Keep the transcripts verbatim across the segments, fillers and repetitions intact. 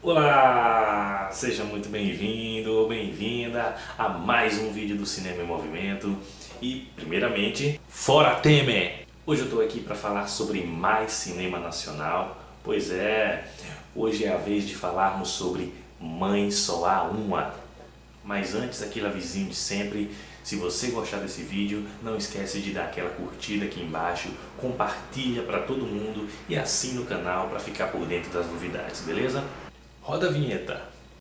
Olá! Seja muito bem-vindo ou bem-vinda a mais um vídeo do Cinema em Movimento. E, primeiramente, fora Temer! Hoje eu estou aqui para falar sobre mais cinema nacional. Pois é, hoje é a vez de falarmos sobre Mãe Só Há Uma. Mas antes, aquele avisinho de sempre, se você gostar desse vídeo, não esquece de dar aquela curtida aqui embaixo, compartilha para todo mundo e assina o canal para ficar por dentro das novidades, beleza? Roda a vinheta!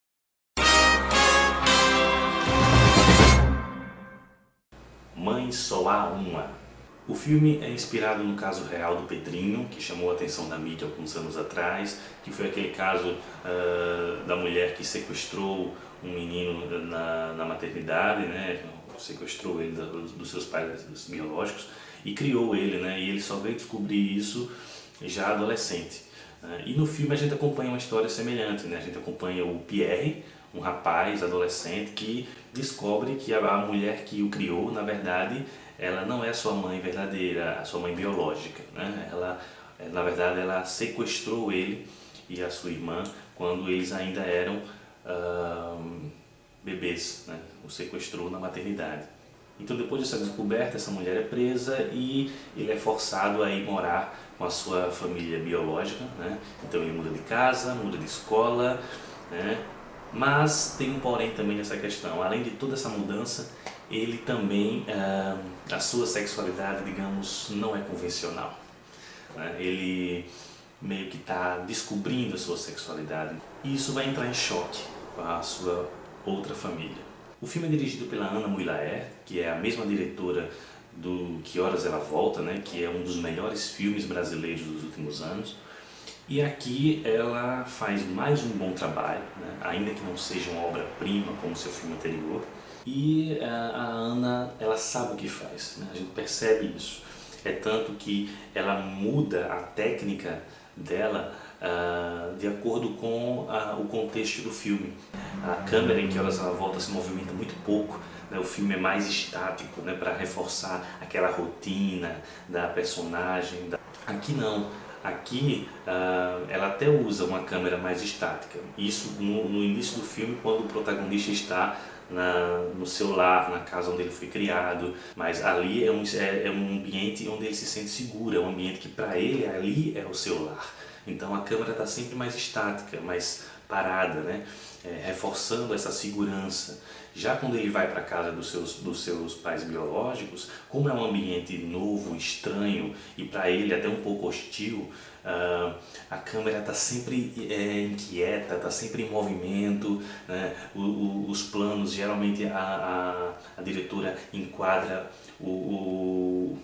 Mãe Só Há Uma. O filme é inspirado no caso real do Pedrinho, que chamou a atenção da mídia alguns anos atrás, que foi aquele caso uh, da mulher que sequestrou um menino na, na maternidade, né? Sequestrou ele da, dos seus pais dos biológicos e criou ele, né? E ele só veio descobrir isso já adolescente. E no filme a gente acompanha uma história semelhante, né? A gente acompanha o Pierre, um rapaz adolescente que descobre que a mulher que o criou, na verdade, ela não é sua mãe verdadeira, a sua mãe biológica, né? Ela, na verdade, ela sequestrou ele e a sua irmã quando eles ainda eram uh, bebês, né? O sequestrou na maternidade. Então, depois dessa descoberta, essa mulher é presa e ele é forçado a ir morar com a sua família biológica, né? Então ele muda de casa, muda de escola, né? Mas tem um porém também nessa questão. Além de toda essa mudança, ele também, ah, a sua sexualidade, digamos, não é convencional, né? Ele meio que está descobrindo a sua sexualidade e isso vai entrar em choque com a sua outra família. O filme é dirigido pela Ana Muylaer, que é a mesma diretora do Que Horas Ela Volta, né, que é um dos melhores filmes brasileiros dos últimos anos. E aqui ela faz mais um bom trabalho, né, ainda que não seja uma obra-prima como seu filme anterior. E a, a Ana, ela sabe o que faz, né, a gente percebe isso. É tanto que ela muda a técnica dela uh, de acordo com uh, o contexto do filme. A câmera em Que Horas Ela Volta se movimenta muito pouco, né? O filme é mais estático, né? Para reforçar aquela rotina da personagem. Da... Aqui não, aqui uh, ela até usa uma câmera mais estática. Isso no, no início do filme, quando o protagonista está Na, no seu lar, na casa onde ele foi criado, mas ali é um, é, é um ambiente onde ele se sente seguro, é um ambiente que para ele ali é o seu lar. Então a câmera está sempre mais estática, mais parada, né? É, reforçando essa segurança. Já quando ele vai para a casa dos seus, dos seus pais biológicos, como é um ambiente novo, estranho e para ele até um pouco hostil, uh, a câmera está sempre é, inquieta, está sempre em movimento, né? o, o, os planos, geralmente a, a, a diretora enquadra o, o,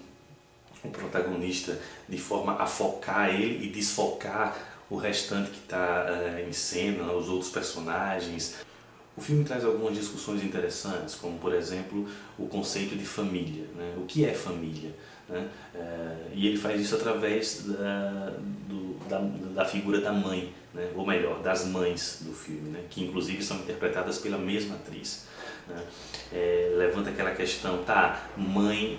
o protagonista de forma a focar ele e desfocar o restante que está uh, em cena, os outros personagens. O filme traz algumas discussões interessantes, como por exemplo o conceito de família, né? O que é família, né? Uh, e ele faz isso através da, do, da, da figura da mãe, né? Ou melhor, das mães do filme, né? Que inclusive são interpretadas pela mesma atriz, né? É, levanta aquela questão, tá, mãe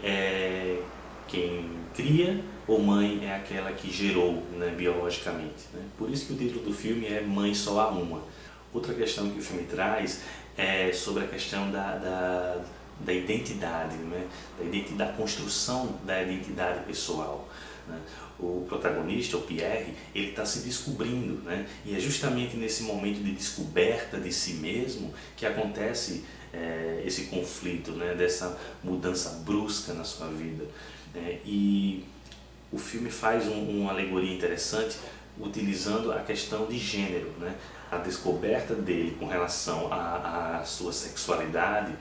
é quem cria ou mãe é aquela que gerou, né, biologicamente, né? Por isso que o título do filme é Mãe Só Há Uma. Outra questão que o filme traz é sobre a questão da, da, da identidade, né? da, identidade, da construção da identidade pessoal, né? O protagonista, o Pierre, ele está se descobrindo, né? E é justamente nesse momento de descoberta de si mesmo que acontece é, esse conflito, né? Dessa mudança brusca na sua vida. Né? E o filme faz um, uma alegoria interessante utilizando a questão de gênero, né? A descoberta dele com relação à sua sexualidade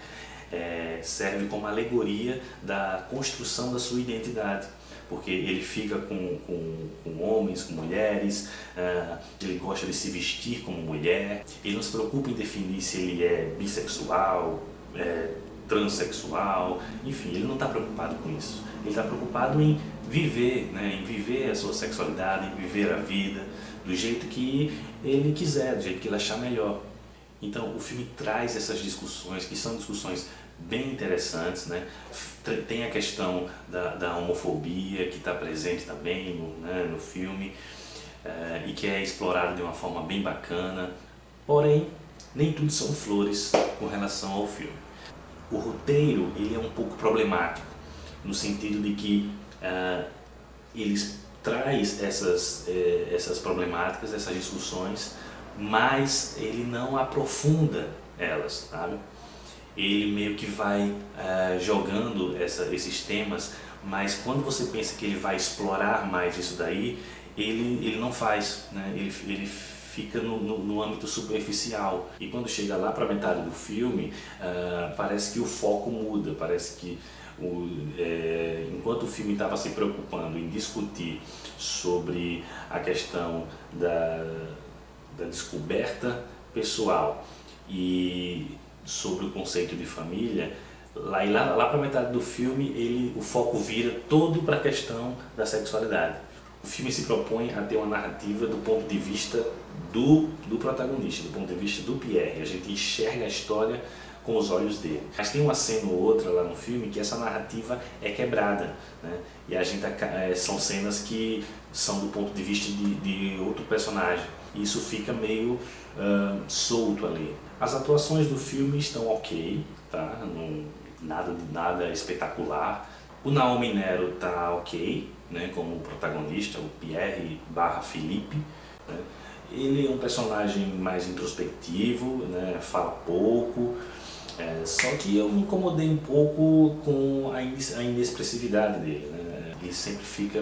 é, serve como alegoria da construção da sua identidade, porque ele fica com, com, com homens, com mulheres, uh, ele gosta de se vestir como mulher, ele não se preocupa em definir se ele é bissexual, é, transexual, enfim, ele não está preocupado com isso. Ele está preocupado em viver, né, em viver a sua sexualidade, em viver a vida do jeito que ele quiser, do jeito que ele achar melhor. Então o filme traz essas discussões, que são discussões bem interessantes, né? Tem a questão da, da homofobia que está presente também no, né, no filme, é, e que é explorada de uma forma bem bacana. Porém, nem tudo são flores com relação ao filme. O roteiro ele é um pouco problemático, no sentido de que uh, eles traz essas, eh, essas problemáticas, essas discussões, mas ele não aprofunda elas, sabe? Ele meio que vai uh, jogando essa, esses temas, mas quando você pensa que ele vai explorar mais isso daí, ele, ele não faz, né? ele, ele fica no, no, no âmbito superficial. E quando chega lá para a metade do filme, uh, parece que o foco muda, parece que o, é, enquanto o filme estava se preocupando em discutir sobre a questão da, da descoberta pessoal e sobre o conceito de família, lá, lá, lá para a metade do filme ele, o foco vira todo para a questão da sexualidade. O filme se propõe a ter uma narrativa do ponto de vista do, do protagonista, do ponto de vista do Pierre. A gente enxerga a história com os olhos dele. Mas tem uma cena ou outra lá no filme que essa narrativa é quebrada, né? E a gente, é, são cenas que são do ponto de vista de, de outro personagem. E isso fica meio uh, solto ali. As atuações do filme estão ok, tá? Não, nada, nada espetacular. O Naomi Nero tá ok, né? Como protagonista, o Pierre barra Felipe, né? Ele é um personagem mais introspectivo, né? Fala pouco. É, só que eu me incomodei um pouco com a inexpressividade dele, né? Ele sempre fica,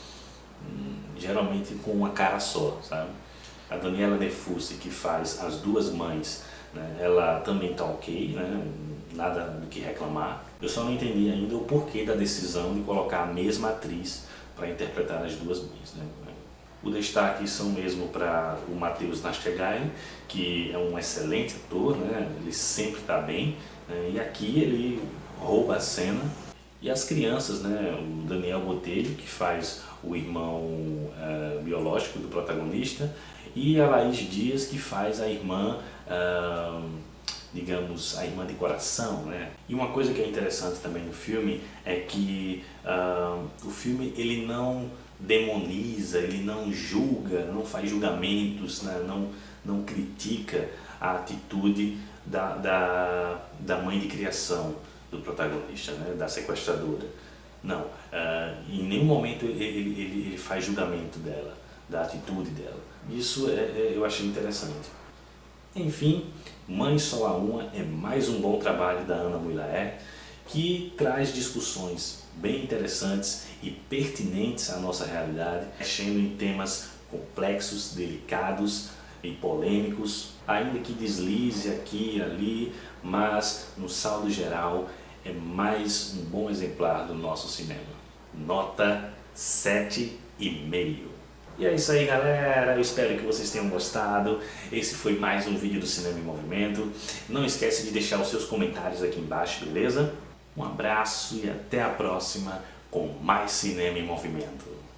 hum, geralmente, com uma cara só, sabe? A Daniela Defusse, que faz as duas mães, né? Ela também tá ok, né? Nada do que reclamar. Eu só não entendi ainda o porquê da decisão de colocar a mesma atriz para interpretar as duas mães, né? O destaque são mesmo para o Mateusz Nastergaile, que é um excelente ator, né? Ele sempre está bem, né? E aqui ele rouba a cena. E as crianças, né? O Daniel Botelho, que faz o irmão uh, biológico do protagonista, e a Laís Dias, que faz a irmã, uh, digamos, a irmã de coração, né? E uma coisa que é interessante também no filme é que uh, o filme ele não demoniza, ele não julga, não faz julgamentos, né? não, não critica a atitude da, da, da mãe de criação do protagonista, né? Da sequestradora. Não, uh, em nenhum momento ele, ele, ele faz julgamento dela, da atitude dela. Isso é, é, eu achei interessante. Enfim, Mãe Só Há Uma é mais um bom trabalho da Ana Muylaer, que traz discussões bem interessantes e pertinentes à nossa realidade, mexendo em temas complexos, delicados e polêmicos, ainda que deslize aqui e ali, mas no saldo geral é mais um bom exemplar do nosso cinema. Nota sete e meio. E é isso aí, galera, eu espero que vocês tenham gostado. Esse foi mais um vídeo do Cinema em Movimento. Não esquece de deixar os seus comentários aqui embaixo, beleza? Um abraço e até a próxima com mais Cinema em Movimento.